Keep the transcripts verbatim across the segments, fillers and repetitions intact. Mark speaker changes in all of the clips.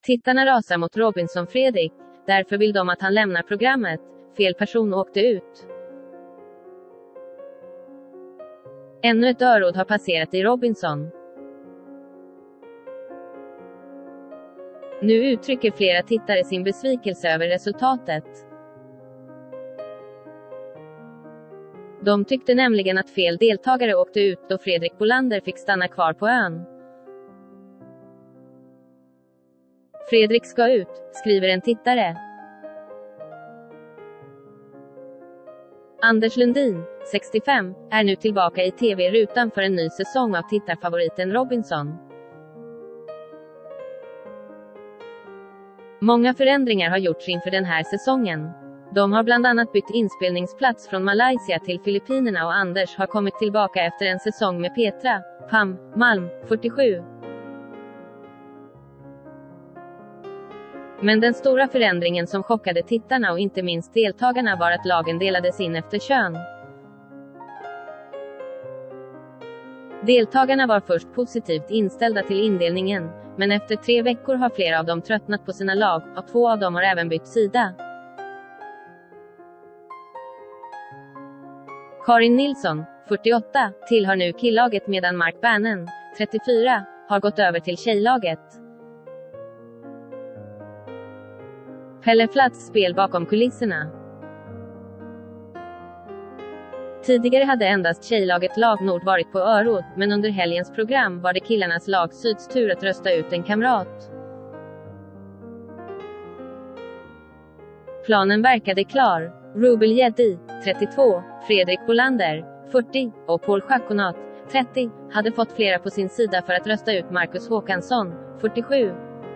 Speaker 1: Tittarna rasar mot Robinson Fredrik, därför vill de att han lämnar programmet. Fel person åkte ut. Ännu ett öråd har passerat i Robinson. Nu uttrycker flera tittare sin besvikelse över resultatet. De tyckte nämligen att fel deltagare åkte ut och Fredrik Bolander fick stanna kvar på ön. Fredrik ska ut, skriver en tittare. Anders Lundin, sextiofem, är nu tillbaka i tv-rutan för en ny säsong av tittarfavoriten Robinson. Många förändringar har gjorts inför den här säsongen. De har bland annat bytt inspelningsplats från Malaysia till Filippinerna och Anders har kommit tillbaka efter en säsong med Petra, Pam, Malm, fyrtiosju. Men den stora förändringen som chockade tittarna och inte minst deltagarna var att lagen delades in efter kön. Deltagarna var först positivt inställda till indelningen, men efter tre veckor har flera av dem tröttnat på sina lag, och två av dem har även bytt sida. Karin Nilsson, fyrtioåtta, tillhör nu killaget medan Mark Bannon, trettiofyra, har gått över till tjejlaget. Pelle Flats spel bakom kulisserna. Tidigare hade endast tjejlaget Lag Nord varit på öråd, men under helgens program var det killarnas lag Syds tur att rösta ut en kamrat. Planen verkade klar. Rubel Jeddi, trettiotvå, Fredrik Bolander, fyrtio, och Paul Schakonat, trettio, hade fått flera på sin sida för att rösta ut Marcus Håkansson, fyrtiosju.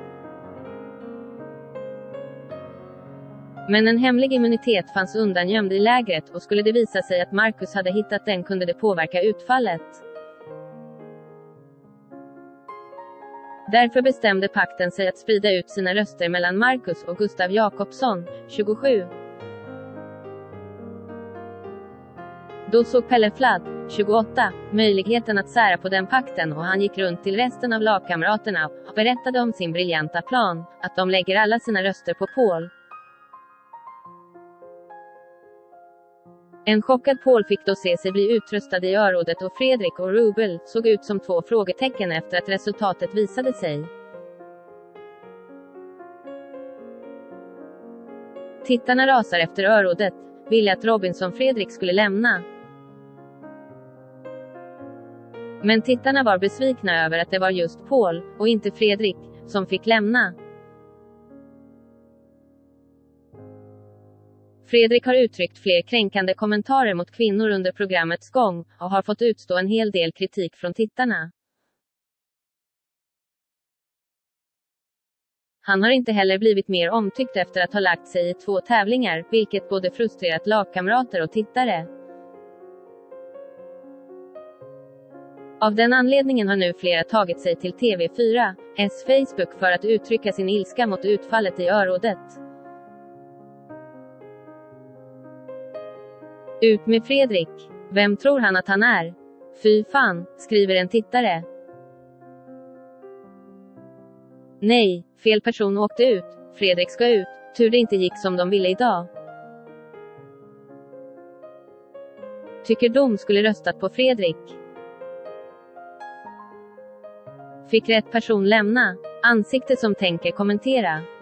Speaker 1: Men en hemlig immunitet fanns undangömd i lägret och skulle det visa sig att Marcus hade hittat den kunde det påverka utfallet. Därför bestämde pakten sig att sprida ut sina röster mellan Marcus och Gustav Jakobsson, tjugosju. Då såg Pelle Fladd, tjugoåtta, möjligheten att sära på den pakten och han gick runt till resten av lagkamraterna och berättade om sin briljanta plan, att de lägger alla sina röster på Paul. En chockad Paul fick då se sig bli utrustad i örådet och Fredrik och Rubel såg ut som två frågetecken efter att resultatet visade sig. Tittarna rasar efter örådet, ville att Robinson Fredrik skulle lämna. Men tittarna var besvikna över att det var just Paul, och inte Fredrik, som fick lämna. Fredrik har uttryckt fler kränkande kommentarer mot kvinnor under programmets gång, och har fått utstå en hel del kritik från tittarna. Han har inte heller blivit mer omtyckt efter att ha lagt sig i två tävlingar, vilket både frustrerat lagkamrater och tittare. Av den anledningen har nu flera tagit sig till T V fyra, S Facebook för att uttrycka sin ilska mot utfallet i örådet. Ut med Fredrik. Vem tror han att han är? Fy fan, skriver en tittare. Nej, fel person åkte ut. Fredrik ska ut. Tur det inte gick som de ville idag. Tycker dom skulle röstat på Fredrik. Fick rätt person lämna. Ansikte som tänker kommentera.